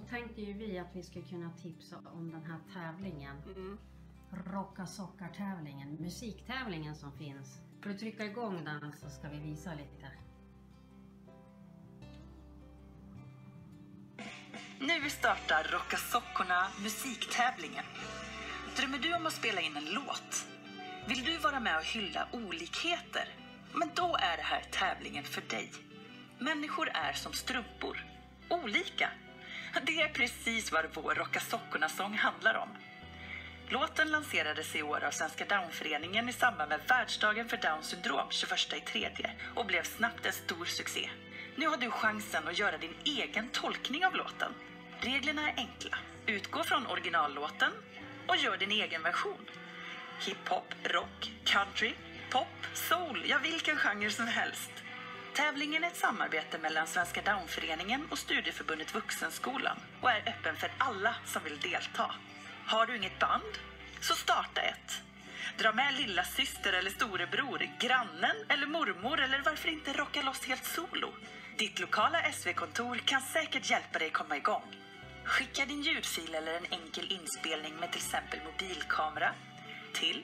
tänkte ju vi att vi skulle kunna tipsa om den här tävlingen. Rocka sockar-tävlingen, musiktävlingen som finns. För att trycka igång den så ska vi visa lite. Nu startar Rocka sockorna musiktävlingen. Drömmer du om att spela in en låt? Vill du vara med och hylla olikheter? Men då är det här tävlingen för dig. Människor är som strumpor. Olika. Det är precis vad vår Rocka sockorna-sång handlar om. Låten lanserades i år av Svenska Downföreningen i samband med världsdagen för Downs syndrom 21/3 och blev snabbt en stor succé. Nu har du chansen att göra din egen tolkning av låten. Reglerna är enkla. Utgå från originallåten och gör din egen version. Hiphop, rock, country, pop, soul, ja vilken genre som helst. Tävlingen är ett samarbete mellan Svenska Downföreningen och Studieförbundet Vuxenskolan och är öppen för alla som vill delta. Har du inget band? Så starta ett. Dra med lilla syster eller storebror, grannen eller mormor eller varför inte rocka loss helt solo. Ditt lokala SV-kontor kan säkert hjälpa dig komma igång. Skicka din ljudfil eller en enkel inspelning med till exempel mobilkamera till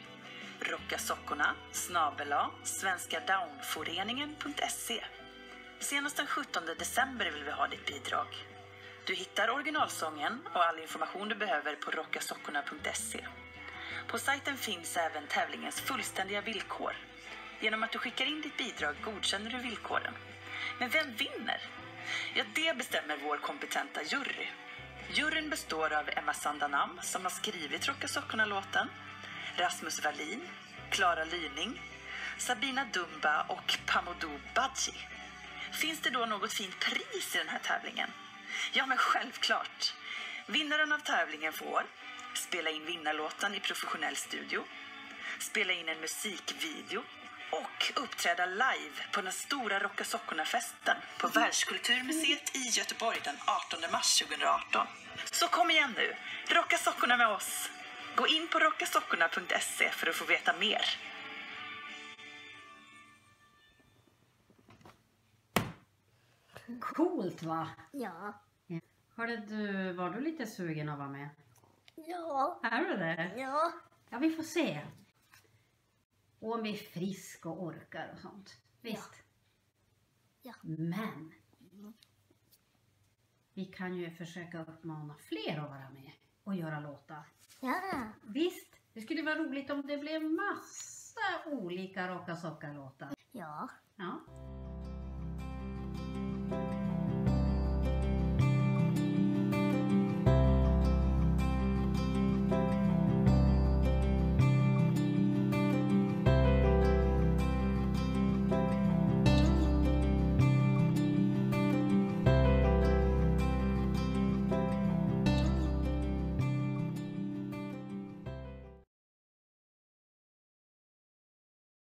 rockasockorna@svenskadownforeningen.se. Senast den 17 december vill vi ha ditt bidrag. Du hittar originalsången och all information du behöver på rockasockorna.se. På sajten finns även tävlingens fullständiga villkor. Genom att du skickar in ditt bidrag godkänner du villkoren. Men vem vinner? Ja, det bestämmer vår kompetenta jury. Juryn består av Emma Sandanam som har skrivit Rocka sockorna-låten, Rasmus Wallin, Clara Lyning, Sabina Dumba och Pamodou Badji. Finns det då något fint pris i den här tävlingen? Ja, men självklart. Vinnaren av tävlingen får spela in vinnarlåten i professionell studio, spela in en musikvideo och uppträda live på den stora Rocka sockorna-festen på Världskulturmuseet i Göteborg den 18 mars 2018. Så kom igen nu, rocka sockorna med oss! Gå in på rockasockorna.se för att få veta mer. Coolt va? Ja. Hörde du, var du lite sugen att vara med? Ja. Är du det? Ja. Ja, vi får se. Och om vi är frisk och orkar och sånt. Visst? Ja. Men vi kan ju försöka uppmana fler att vara med och göra låtar. Ja. Visst? Det skulle vara roligt om det blev massa olika Rocka sockar-låtar. Ja. Ja.